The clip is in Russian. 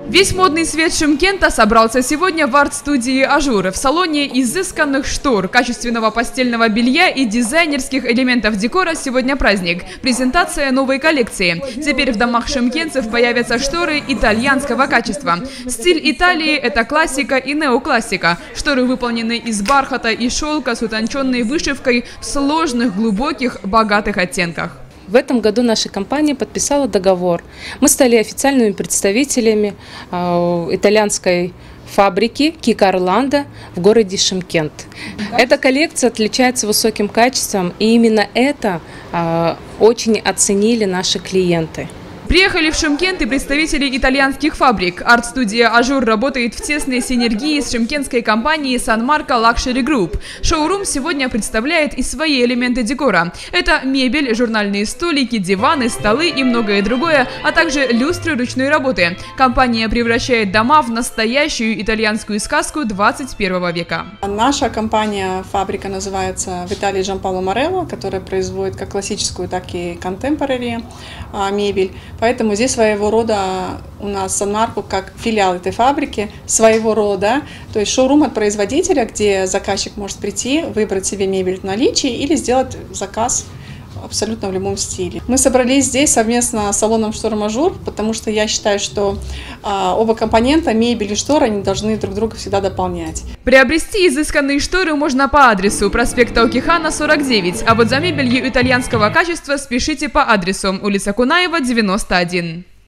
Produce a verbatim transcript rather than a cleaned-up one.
Весь модный свет Шымкента собрался сегодня в арт-студии «Ажур». В салоне изысканных штор, качественного постельного белья и дизайнерских элементов декора сегодня праздник. Презентация новой коллекции. Теперь в домах шымкентцев появятся шторы итальянского качества. Стиль Италии – это классика и неоклассика. Шторы выполнены из бархата и шелка с утонченной вышивкой в сложных, глубоких, богатых оттенках. В этом году наша компания подписала договор. Мы стали официальными представителями э, итальянской фабрики Кика Орландо в городе Шымкент. Эта коллекция отличается высоким качеством, и именно это э, очень оценили наши клиенты. Приехали в Шымкент и представители итальянских фабрик. Арт-студия «Ажур» работает в тесной синергии с шымкентской компанией Сан Марко Luxury Group. Шоурум сегодня представляет и свои элементы декора. Это мебель, журнальные столики, диваны, столы и многое другое, а также люстры ручной работы. Компания превращает дома в настоящую итальянскую сказку двадцать первого века. Наша компания, фабрика называется в Италии Джампало Морелло, которая производит как классическую, так и contemporary мебель. Поэтому здесь своего рода у нас Сан Марко как филиал этой фабрики, своего рода, то есть шоурум от производителя, где заказчик может прийти, выбрать себе мебель в наличии или сделать заказ абсолютно в любом стиле. Мы собрались здесь совместно с салоном штор «Ажур», потому что я считаю, что а, оба компонента, мебель и шторы, они должны друг друга всегда дополнять. Приобрести изысканные шторы можно по адресу проспекта Окихана, сорок девять, а вот за мебелью итальянского качества спешите по адресу улица Кунаева, девяносто один.